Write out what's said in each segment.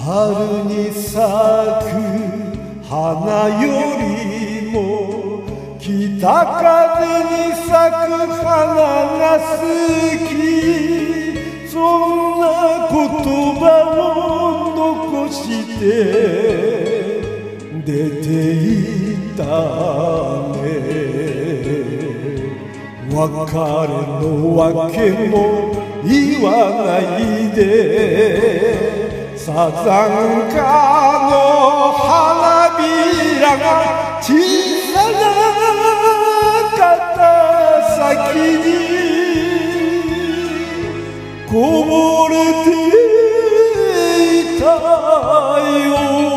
春に咲く花よりも北風に咲く花が好き、そんな言葉を残して出ていったね。別れのわけも言わないで、サザンカの花びらが小さな肩先にこぼれていたよ。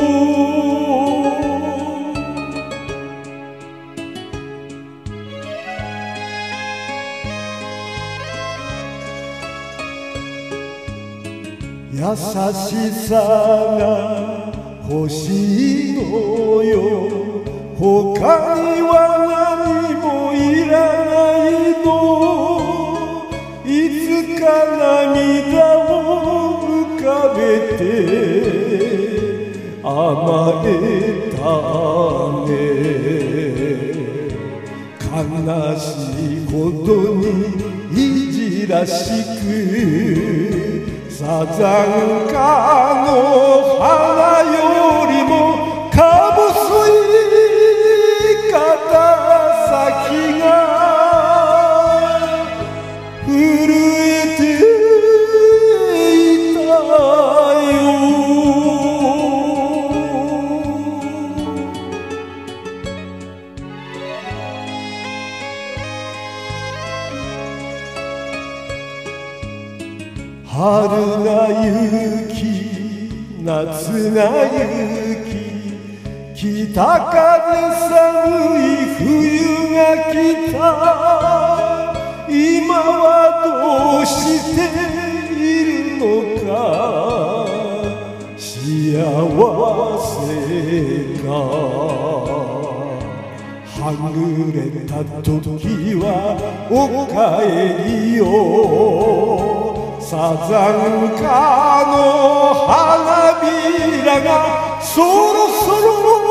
優しさが欲しいのよ、他には何もいらないの。いつか涙を浮かべて甘えたね。悲しいことにいじらしくサザンカの花よりもか細い肩先が震えていたよ。春が行き夏が行き、北風寒い冬が来た。今はどうしているのか、幸せか。はぐれた時はおかえりよ。サザンカの花びらがそろそろ